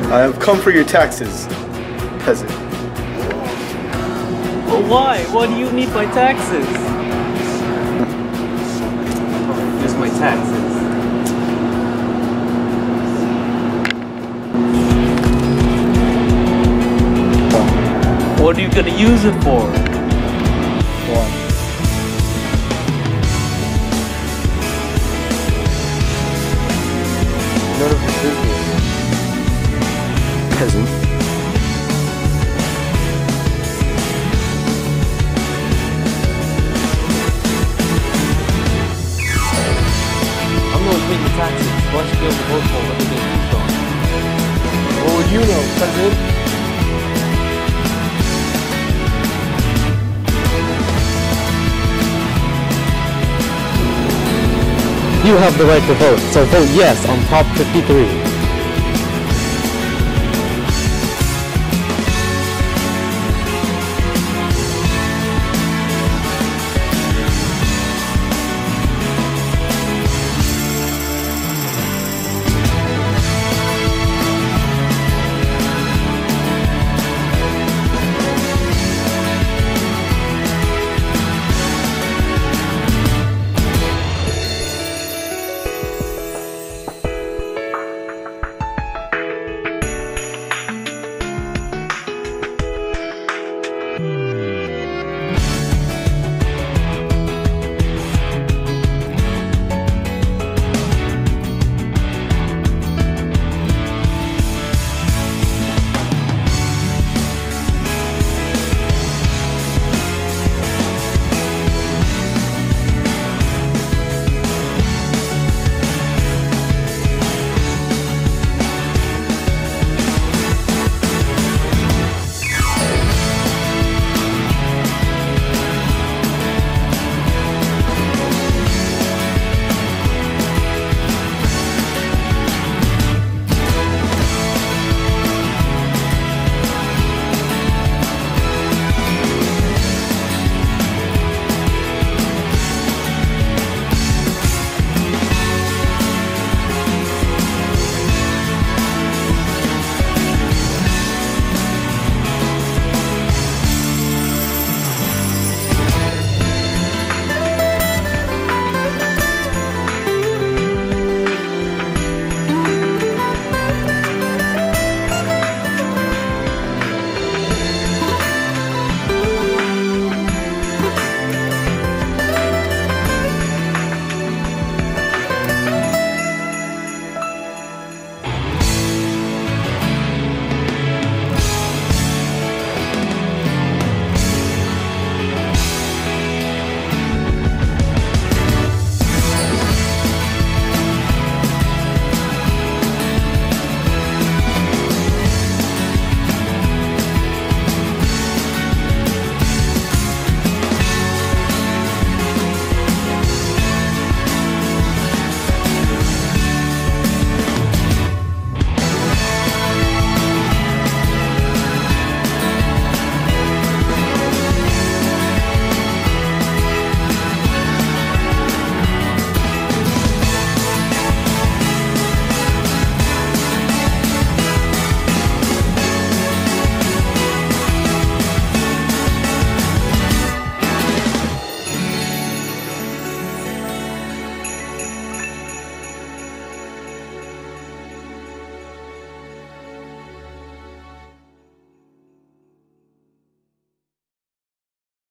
I have come for your taxes, peasant. Well, why? What do you need my taxes? Here's my taxes. What are you gonna use it for? One. None of your business, peasant. I'm gonna pay the taxes. Why should be able to vote for what they're getting used on? What would you know, peasant? You have the right to vote, so vote yes on Prop 53.